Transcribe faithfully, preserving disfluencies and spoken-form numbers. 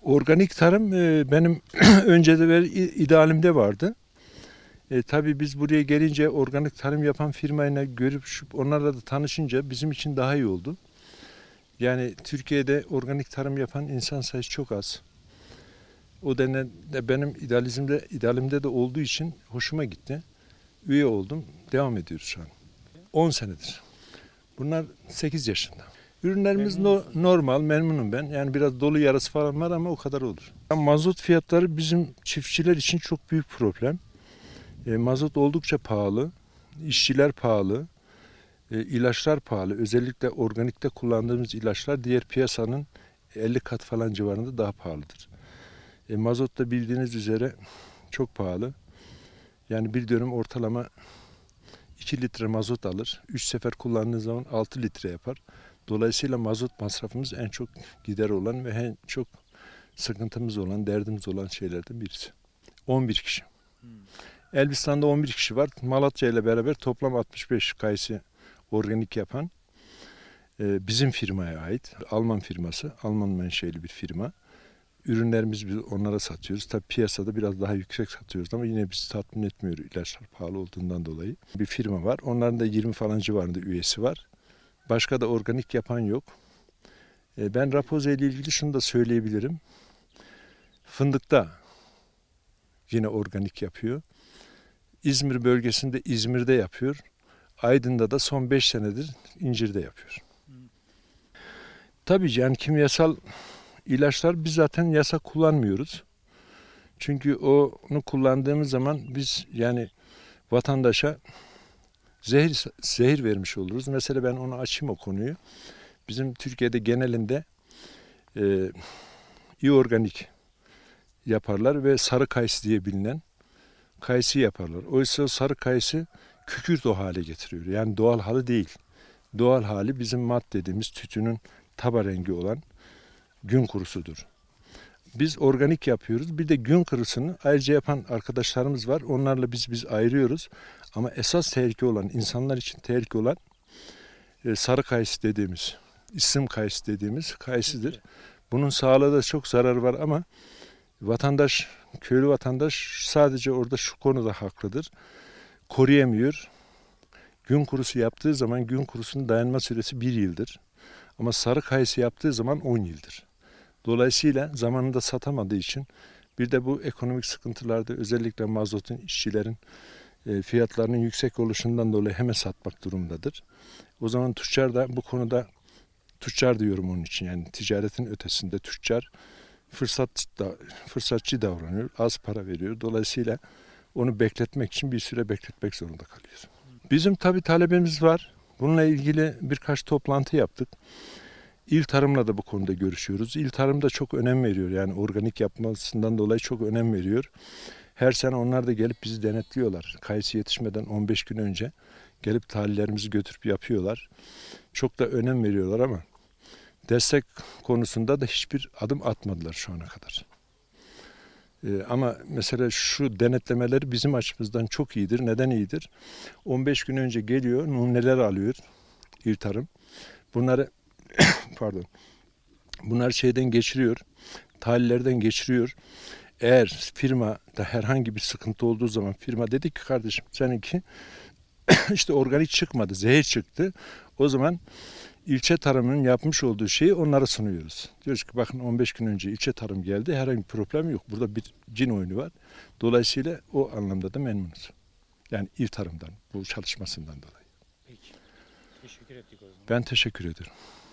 Organik tarım e, benim öncede ve idealimde vardı. E, tabii biz buraya gelince organik tarım yapan firmayla görüp şu, onlarla da tanışınca bizim için daha iyi oldu. Yani Türkiye'de organik tarım yapan insan sayısı çok az. O nedenle benim idealizmde, idealimde de olduğu için hoşuma gitti. Üye oldum. Devam ediyoruz şu an. on senedir. Bunlar sekiz yaşında. Ürünlerimiz no, normal, memnunum ben. Yani biraz dolu yarısı falan var ama o kadar olur. Mazot fiyatları bizim çiftçiler için çok büyük problem. E, mazot oldukça pahalı, işçiler pahalı, e, ilaçlar pahalı. Özellikle organikte kullandığımız ilaçlar diğer piyasanın elli kat falan civarında daha pahalıdır. E, mazot da bildiğiniz üzere çok pahalı. Yani bir dönüm ortalama iki litre mazot alır. üç sefer kullandığınız zaman altı litre yapar. Dolayısıyla mazot masrafımız en çok gider olan ve en çok sıkıntımız olan, derdimiz olan şeylerden birisi. on bir kişi. Hmm. Elbistan'da on bir kişi var. Malatya ile beraber toplam altmış beş kayısı organik yapan e, bizim firmaya ait. Alman firması, Alman menşeli bir firma. Ürünlerimizi biz onlara satıyoruz. Tabii piyasada biraz daha yüksek satıyoruz ama yine bizi tatmin etmiyor ilaçlar pahalı olduğundan dolayı. Bir firma var. Onların da yirmi falan civarında üyesi var. Başka da organik yapan yok. E, ben Raposa ile ilgili şunu da söyleyebilirim. Fındıkta yine organik yapıyor. İzmir bölgesinde İzmir'de yapıyor. Aydın'da da son beş senedir incirde yapıyor. Tabii yani kimyasal ilaçlar biz zaten yasak kullanmıyoruz. Çünkü onu kullandığımız zaman biz yani vatandaşa zehir zehir vermiş oluruz. Mesela ben onu açayım o konuyu. Bizim Türkiye'de genelinde e, iyi organik yaparlar ve sarı kayısı diye bilinen kayısı yaparlar. Oysa sarı kayısı kükürt o hale getiriyor. Yani doğal hali değil. Doğal hali bizim mat dediğimiz tütünün taba rengi olan gün kurusudur. Biz organik yapıyoruz. Bir de gün kurusunu ayrıca yapan arkadaşlarımız var. Onlarla biz biz ayırıyoruz. Ama esas tehlike olan, insanlar için tehlike olan e, sarı kayısı dediğimiz, isim kayısı dediğimiz kayısıdır. Bunun sağlığa da çok zararı var ama vatandaş, köylü vatandaş sadece orada şu konuda haklıdır. Koruyamıyor. Gün kurusu yaptığı zaman gün kurusunun dayanma süresi bir yıldır. Ama sarı kayısı yaptığı zaman on yıldır. Dolayısıyla zamanında satamadığı için bir de bu ekonomik sıkıntılarda özellikle mazotun, işçilerin e, fiyatlarının yüksek oluşundan dolayı hemen satmak durumundadır. O zaman tüccar da bu konuda, tüccar diyorum onun için, yani ticaretin ötesinde tüccar fırsat da, fırsatçı davranıyor, az para veriyor. Dolayısıyla onu bekletmek için bir süre bekletmek zorunda kalıyor. Bizim tabii talebimiz var. Bununla ilgili birkaç toplantı yaptık. İl Tarım'la da bu konuda görüşüyoruz. İl Tarım da çok önem veriyor. Yani organik yapmasından dolayı çok önem veriyor. Her sene onlar da gelip bizi denetliyorlar. Kayısı yetişmeden on beş gün önce gelip tahlillerimizi götürüp yapıyorlar. Çok da önem veriyorlar ama destek konusunda da hiçbir adım atmadılar şu ana kadar. Ee, ama mesela şu denetlemeleri bizim açımızdan çok iyidir. Neden iyidir? on beş gün önce geliyor, numuneler alıyor İl Tarım. Bunları pardon. Bunlar şeyden geçiriyor, tahlillerden geçiriyor. Eğer firmada herhangi bir sıkıntı olduğu zaman firma dedi ki kardeşim seninki işte organik çıkmadı, zehir çıktı. O zaman ilçe tarımının yapmış olduğu şeyi onlara sunuyoruz. Diyoruz ki bakın on beş gün önce ilçe tarım geldi, herhangi bir problem yok. Burada bir cin oyunu var. Dolayısıyla o anlamda da memnunuz. Yani İl Tarım'dan, bu çalışmasından dolayı. Peki. Teşekkür ettik o zaman. Ben teşekkür ederim.